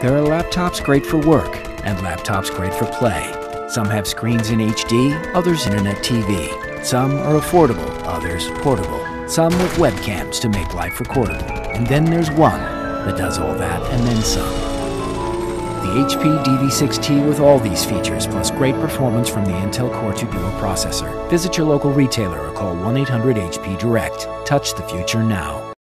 There are laptops great for work and laptops great for play. Some have screens in HD, others Internet TV. Some are affordable, others portable. Some with webcams to make life recordable. And then there's one that does all that and then some. The HP DV6T with all these features plus great performance from the Intel Core 2 Duo processor. Visit your local retailer or call 1-800-HP-DIRECT. Touch the future now.